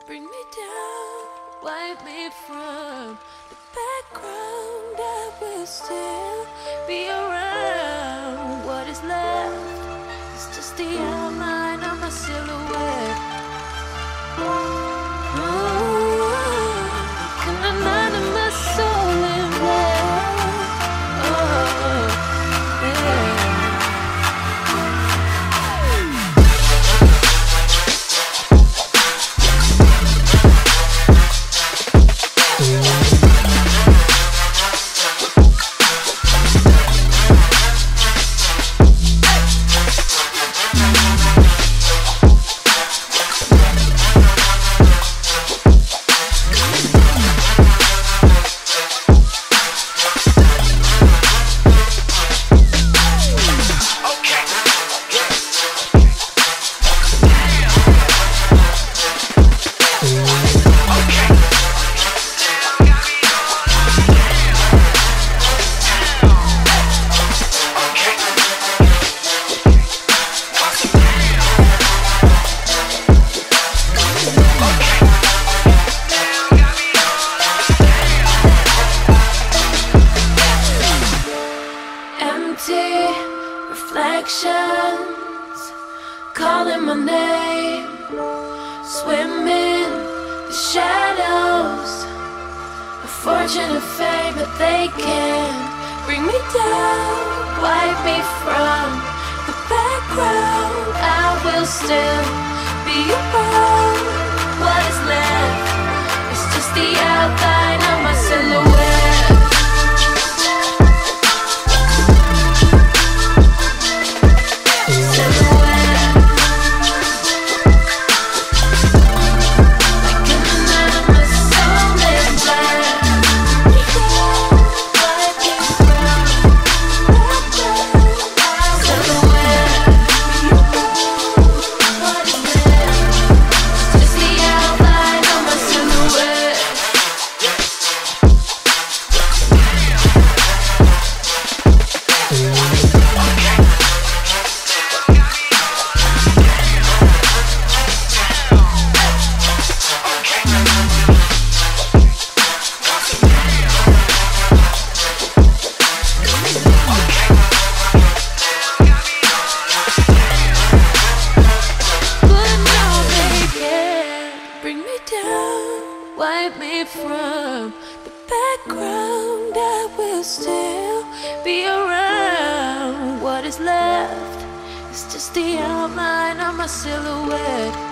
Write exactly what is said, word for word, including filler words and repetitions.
Bring me down, wipe me from the background. I will still be around. What is left is just the outline of my silhouette. Oh, can I line of my soul in red? Oh, yeah. Reflections calling my name, swimming the shadows of fortune and fame, but they can't bring me down, wipe me from the background. I will still be around. What is left is just the outline of my silhouette. Wipe me from the background. I will still be around. What is left is just the outline of my silhouette.